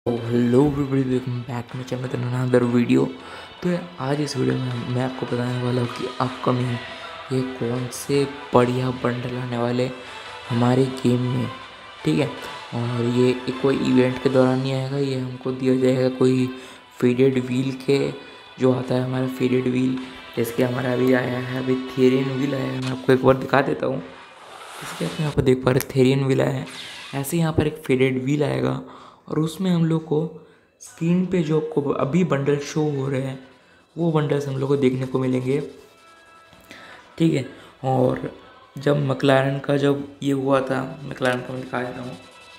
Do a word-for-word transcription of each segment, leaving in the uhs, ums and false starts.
Hello everybody, welcome back to my channel with another video. तो यार, आज इस वीडियो में मैं आपको बताने वाला हूँ कि अपकमिंग ये कौन से बढ़िया बंडल आने वाले हमारे गेम में। ठीक है, और ये एक कोई इवेंट के दौरान नहीं आएगा, ये हमको दिया जाएगा कोई फेडेड व्हील के जो आता है हमारा फेडेड व्हील। जैसे कि हमारा अभी आया है, अभी थेरियन व्हील आया है। मैं आपको एक बार दिखा देता हूँ। इसके आप यहाँ पर देख पा रहे थेरियन व्हील आया है। ऐसे यहाँ पर एक फेडेड व्हील आएगा और उसमें हम लोग को स्क्रीन पे जो आपको अभी बंडल शो हो रहे हैं वो बंडल्स हम लोग को देखने को मिलेंगे। ठीक है, और जब मैकलारन का जब ये हुआ था, मैकलारन का मैं दिखा देता हूँ।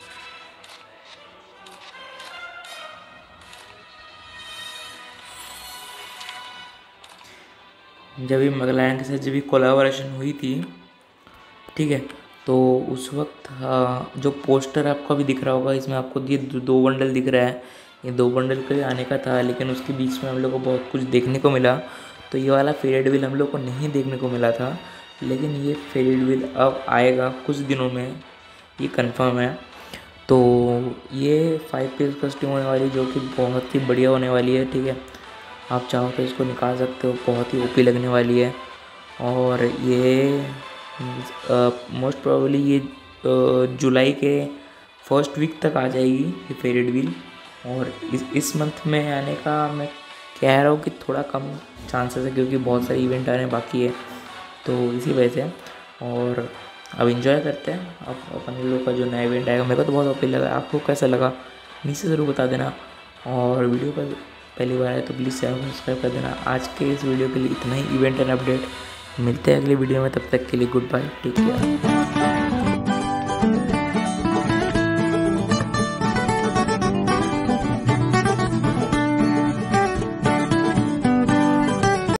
जब ये मैकलारन के साथ जब ये कोलैबोरेशन हुई थी, ठीक है, तो उस वक्त हाँ, जो पोस्टर आपको अभी दिख रहा होगा, इसमें आपको ये दो, दो बंडल दिख रहा है। ये दो बंडल के आने का था, लेकिन उसके बीच में हम लोग को बहुत कुछ देखने को मिला। तो ये वाला फेडेड व्हील हम लोग को नहीं देखने को मिला था, लेकिन ये फेडेड व्हील अब आएगा कुछ दिनों में, ये कंफर्म है। तो ये फाइव पीस कस्टम होने वाली, जो कि बहुत ही बढ़िया होने वाली है। ठीक है, आप चाहो तो इसको निकाल सकते हो, बहुत ही ओपी लगने वाली है। और ये मोस्ट प्रोबेबली ये जुलाई के फर्स्ट वीक तक आ जाएगी ये फेडेड व्हील। और इस इस मंथ में आने का मैं कह रहा हूँ कि थोड़ा कम चांसेस है, क्योंकि बहुत सारे इवेंट आने बाकी है, तो इसी वजह से। और अब इंजॉय करते हैं। अब अपन लोग का जो नया इवेंट आएगा, मेरे को तो बहुत ओपी लगा। आपको कैसा लगा नीचे ज़रूर बता देना। और वीडियो पर पहली बार आए तो प्लीज़ चैनल को सब्सक्राइब कर देना। आज के इस वीडियो के लिए इतना ही इवेंट एंड अपडेट। मिलते हैं अगले वीडियो में, तब तक के लिए गुड बाय, टेक केयर।